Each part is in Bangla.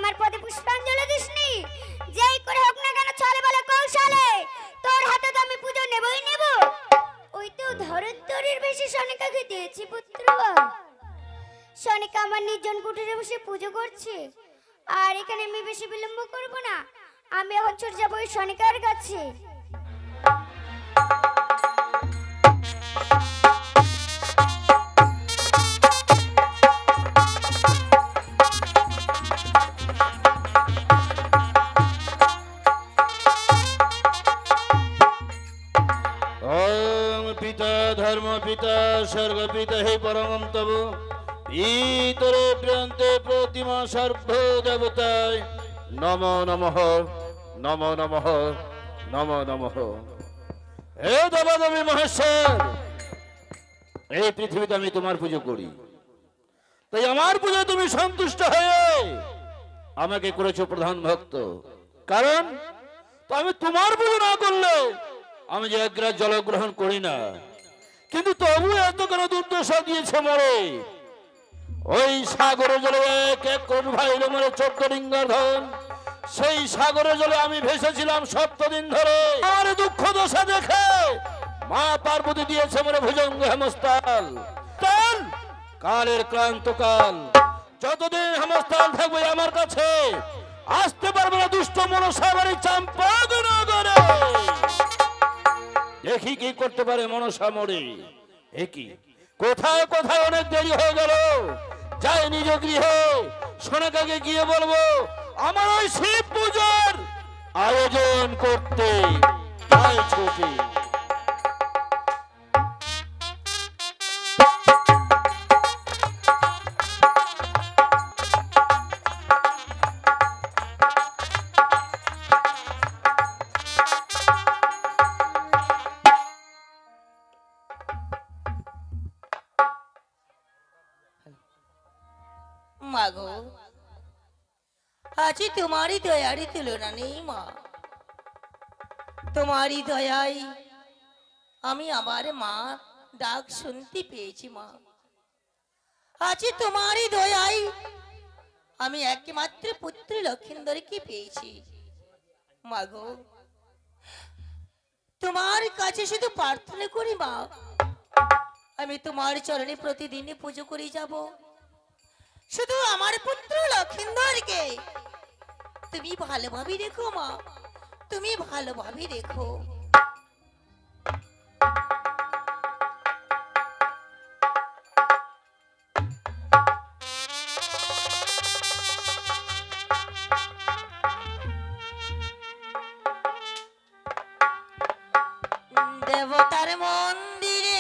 আমার পদে পুষ্পাঞ্জলি দিসনি, যেই করে হোক না কেন চলে বলে কৌশলে তোর হাতে তো আমি পুজো নেবই নেব। ওই তো ধরত্তরের বেশি সনিকাকে দিয়েছি পুত্র। সনিকা আমার নির্জন কুটিরে বসে পুজো করছে, আর এখানে আমি বেশি বিলম্ব করব না, আমি এখন ছুটে যাবো ওই সনিকার কাছে। धर्म पिता स्वर्ग पिता हे परम तब इतरे प्रियंते प्रतिमा सर्व देवताय नमो नमः नमो नमः नमो नमः। हे देवदेवी महेश्वर, এই পৃথিবীতে আমি তোমার পুজো করি, তাই আমার পুজো তুমি সন্তুষ্ট হয়ে আমাকে করেছো প্রধান ভক্ত। কারণ তো আমি তোমার পুজো না করলে আমি যে এক গ্রাস জল গ্রহণ করি না, কিন্তু তবু এত কেন দুর্দশা দিয়েছে মরে। ওই সাগরের জলে এক এক কোটি ভাই মরে 14 ডিঙ্গার ধন, সেই সাগরের জলে আমি ভেসেছিলাম 7 দিন ধরে। আমার দুঃখ দশা দেখে মা পার্বতী দিয়েছে মরে ভুজঙ্গ হেমস্তাল। তাল কালের ক্লান্ত কাল, যতদিন হেমস্তাল থাকবে আমার কাছে আসতে পারবে না দুষ্ট মনসা বাড়ি চাম্পাগনগরে। দেখি কি করতে পারে মনসা মরে। একই কোথায় কোথায় অনেক দেরি হয়ে গেল, যাই নিজ গৃহে সনিকাকে গিয়ে বলবো আমার ওই শিব পূজার আয়োজন করতে। তাই ছুটি মাগো, আজ তোমারই দয়ারই তুলনা নেই মা। তোমারই দয়ায় আমি আমার মা ডাক শুনতে পেয়েছি মা। আজ তোমারই দয়ায় আমি একমাত্র পুত্র লক্ষিন্দরকে পেয়েছি মাগো। তোমার কাছে শুধু প্রার্থনা করি মা, আমি তোমার চরণে প্রতিদিনই পুজো করে যাব। শুধু আমার পুত্র লক্ষিন্দরকে তুমি ভালোভাবে রেখো মা, তুমি ভালোভাবে রেখো। দেবতার মন্দিরে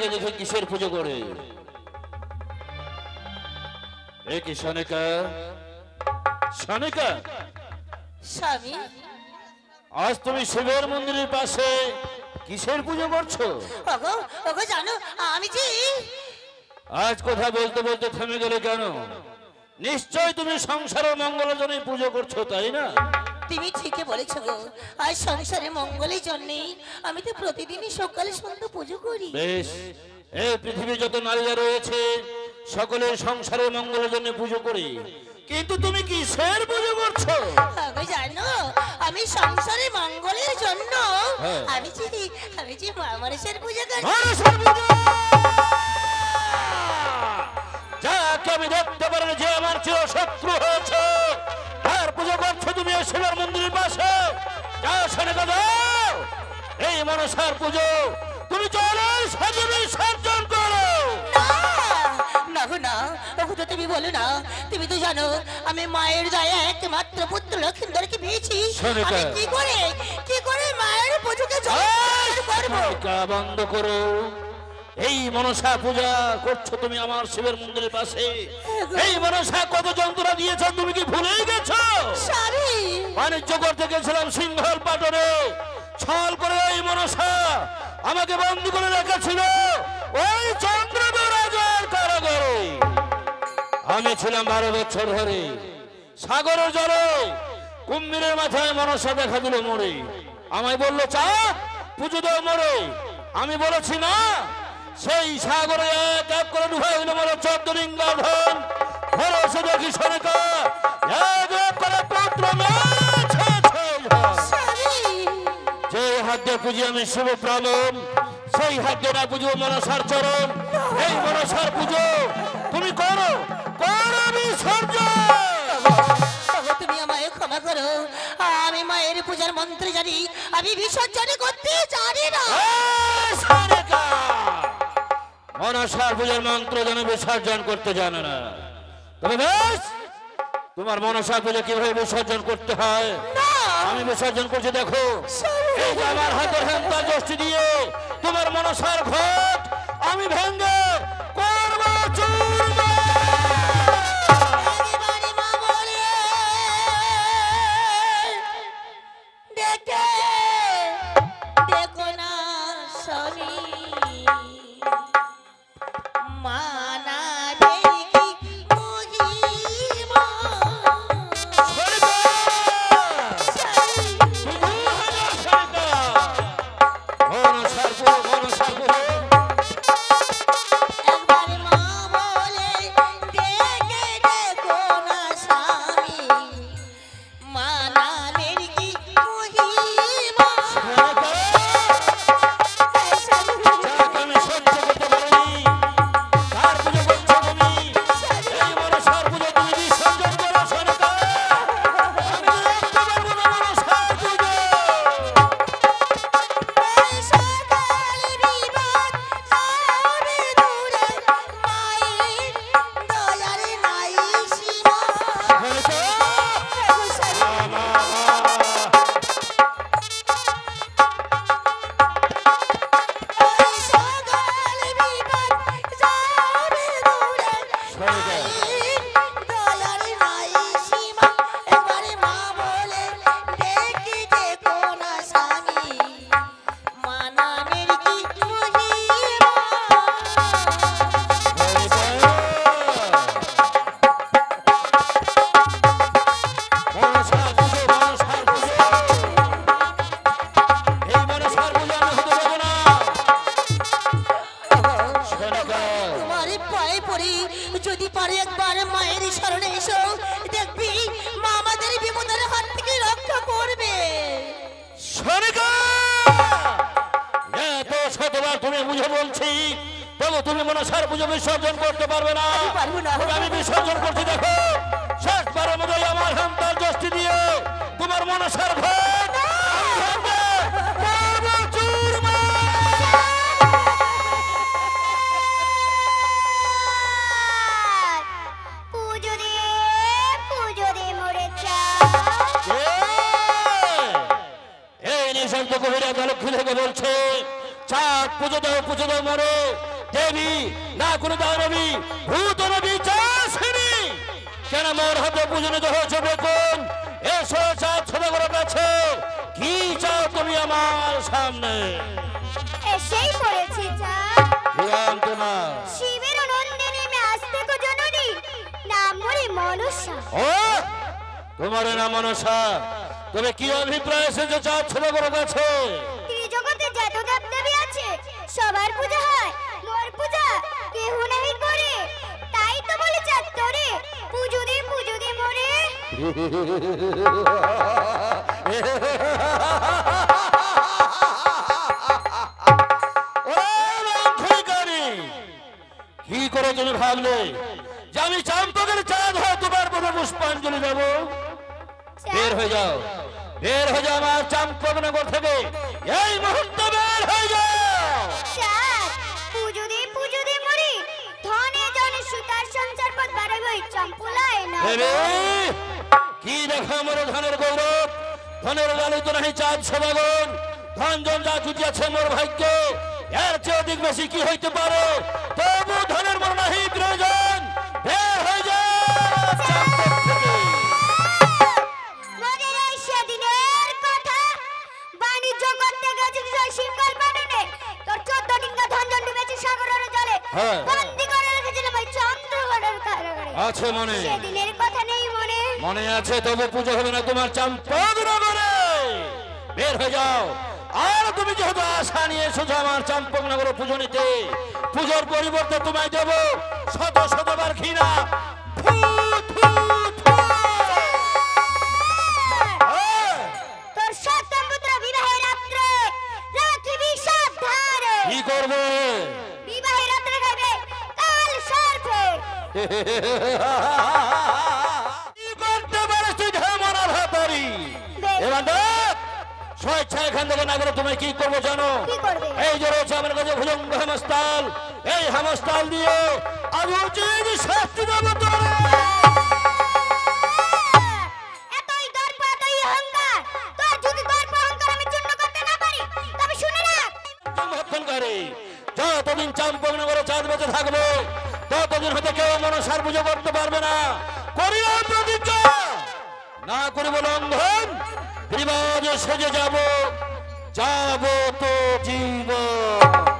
মেয়েটাকে দেখে কিসের পুজো করে? এ কি সনিকা? সনিকা, স্বামী, আজ তুমি শিবের মন্দিরের পাশে কিসের পুজো করছো? ওগো ওগো জানো আমি যে আজ কথা বলতে বলতে থেমে গেলে কেন? নিশ্চয় তুমি সংসারের মঙ্গলের জন্য পুজো করছো, তাই না? তুমি ঠিকই বলেছো গো, আজ সংসারে মঙ্গলের জন্য আমি তো প্রতিদিনই সকালে সন্ধ্যা পুজো করি। বেশ, এই পৃথিবীর যত নারীরা রয়েছে সকলের সংসারের মঙ্গলের জন্য পুজো করি, কিন্তু তুমি কিসের পুজো করছো? ওগো জানো আমি সংসারে মঙ্গলের জন্য হ্যাঁ। আমি যে মা মানুষের পুজো করি। মানুষের পুজো! যাকে আমি দেখতে পারি যে আমার চির শত্রু হয়েছে, তার পুজো করছো তুমি এই শিবের মন্দিরের পাশে। যাও সনিকা, যাও, এই মনসার পুজো তুমি চলো সাজে বিসর্জন করো। না গো না, ওগো তো তুমি বলো না, তুমি তো জানো আমি মায়ের দয়া একমাত্র পুত্র লক্ষিন্দরকে পেয়েছি। সনিকা। আমি কি করে মায়ের পুজোকে জয়গান করবো? সনিকা, বন্ধ করো। এই মনসা পূজা করছো তুমি আমার শিবের মন্দিরের পাশে। এই মনসা কত যন্ত্রণা দিয়েছে তুমি কি ভুলেই গেছো? স্বামী, বাণিজ্য করতে গেছিলাম সিংহল পাটনে, ছল করে এই মনসা আমাকে বন্দী করে রেখেছিল ওই চন্দ্রদেব রাজার কারাগারে। আমি ছিলাম 12 বছর ধরে। সাগরের জলে কুম্ভীরের মাথায় মনসা দেখা দিল মরে। আমায় বললো চা পুজো দেও মরে। আমি বলেছি না। সেই সাগরে এক এক করে ডুবে দিল মরে 14 লিঙ্গা ধন। ঘরে এসে দেখি সনিকা এক এক করে পুত্র মেয়েছে। স্বামী, যে হাত দিয়ে পুজি আমি শিব প্রাণম, সেই হাত দিয়ে না পুজো মনসার চরণ। এই মনসার পুজো তুমি করো, করো বিসর্জন। ওগো তুমি আমায় ক্ষমা করো, আমি মায়ের পূজার মন্ত্র জানি, আমি বিসর্জন করতে জানি না। এই সনিকা, মনসার পুজোর মন্ত্র যেন বিসর্জন করতে জানে না। তবে বেশ, তোমার মনসা পুজো কিভাবে বিসর্জন করতে হয় না, আমি বিসর্জন করছি, দেখো। এই যে আমার হাতের হেমতা যষ্টি দিয়ে তোমার মনসার ঘট আমি ভেঙ্গে করব চূর্ণা। একেবারে মা বলে দেখে দেখো না স্বামী, মানা দেখি মহিমা। সনিকা! সনিকা! মনসার পুজো, মনসার পুজো। একবার মা বলে দেখে দেখো না স্বামী, মানা দেখি মহিমা। সনিকা! যাকে আমি সহ্য করতে পারিনি, তার পুজো করছো তুমি। এই মনসার পুজো তুমি বিসর্জন করো সনিকা। আমি দেখতে পারবো না মনসার পুজো। সকাল বিবাদ যাবে দূরে, মায়ের দয়ার নাই সীমা। সনিকা! সকাল বিবাদ যাবে দূরে, মায়ের দয়ার নাই সীমা। একবারে মা বলে দেখি দেখো না স্বামী, মানানের কি মহিমা। মনসার পুজো, মনসার পুজো। এই মনসার পুজো আমি হতে দেব না। সনিকা! তোমার পায়ে পড়ি, যদি পারে একবার মায়ের শরণে এসো, দেখবি মা আমাদের বিপদের হাত থেকে রক্ষা করবে। সনিকা! এত শতবার তুমি বুঝে বলছি, তবু তুমি মনসার পুজো বিসর্জন করতে পারবে না। আমি পারবো না। তবে আমি বিসর্জন করছি, দেখো। শেষবারের মতো আমার হামতার যষ্টি দিয়ে তোমার মনসার ঘট আমি ভেঙে করব চূর্ণা। পুজো দে মরে চা। এই নিঃশব্দ কবিরা লক্ষ্মী থেকে বলছে চাঁদ পুজো দাও মরে। দেবী না কোনো দানবী ভূত নবী চাষিনী কেন মোর হাতে পূজনিত হয়েছে বেকুন এসো চাঁদ সদাগরের কাছে কি চাও তুমি আমার সামনে এসেই পড়েছি চাঁদ। ভ্রান্ত না শিবের নন্দিনী আমি আসতে কো জননী নাম মরি মনসা। ও তোমার নাম মনসা তবে কি অভিপ্রায় এসেছে চাঁদ সদাগরের কাছে ত্রিজগতে যত দেবদেবী আছে সবার পূজা হয় মোর পূজা কেহ নাহি করে তাই তো বলে চাঁদ তোরে পুজো দে মোরে। কি করে তুমি ভাবলে যে আমি চাম্পকের চাঁদ হয়ে তোমার পদে পুষ্পাঞ্জলি দেব বের হয়ে যাও আমার চাম্পকনগর থেকে এই মুহূর্তে বের হয়ে যাও চাঁদ পুজো দে মোরে ধনে জনে সুতার সঞ্চার পথ বাড়াবে চম্পলায় না। দেবী কি দেখা মোর ধনের গৌরব ধনের লালিত নাহি চাঁদ সদাগর ধন জন যা জুটিয়াছে মোর ভাগ্য এর চেয়ে অধিক বেশি কি হইতে পারে তবু ধনের মোর নাহি প্রয়োজন বের হয়ে যাও চাম্পক থেকে মোদের এই সেদিনের কথা বাণিজ্য করতে গেছিস ওই সিঙ্গল বানানে তোর 14 ডিঙ্গা ধন জন ডুবেছে সাগরের জলে হ্যাঁ। বন্দি করে রেখেছিলাম ওই চন্দ্রগড়ের কারাগারে। আছে মনে সেদিনের কথা নেই মনে। মনে আছে তবু পুজো হবে না তোমার চাম্পকনগরে বের হয়ে যাও আর তুমি যেহেতু আশা নিয়ে সোজা আমার চাম্পকনগরে পুজো নিতে পুজোর পরিবর্তে তোমায় দেব শত শতবার ঘৃণা থু, থু, থু। হ্যাঁ, তোর সপ্তম পুত্র বিবাহের রাত্রে রাখিবি সাবধানে কি করবে বিবাহের রাত্রে খাইবে কাল সর্পে। কি করতে পারিস তুই ঝামরার হাতারি এবার দেখ স্বেচ্ছা এখান থেকে না গেলে তুমি কি করবো জানো কি করবে? এই যে রয়েছে আমার কাছে ভুজঙ্গ হেমস্তাল এই হেমস্তাল দিয়ে আমি উচিত শাস্তি দেবো তোরে এতই দর্প এতই অহংকার তোর যদি দর্প অহংকার আমি চূর্ণ করতে না পারি তবে শুনে রাখ ভক্ষণকারী যতদিন চাম্পকনগরে চাঁদ বেঁচে থাকবে ততদিন হতে কেউ মনসার পুজো করতে পারবে না করিলাম প্রতিজ্ঞা না করিব লঙ্ঘন বিবাদে সেজে যাব তো জীবন